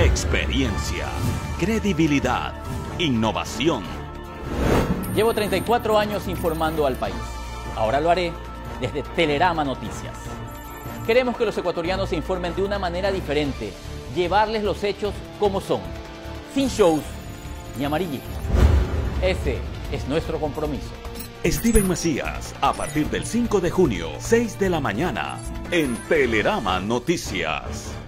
Experiencia, credibilidad, innovación. Llevo 34 años informando al país. Ahora lo haré desde Telerama Noticias. Queremos que los ecuatorianos se informen de una manera diferente, llevarles los hechos como son, sin shows ni amarillismo. Ese es nuestro compromiso. Steven Macías, a partir del 5 de junio, 6 de la mañana, en Telerama Noticias.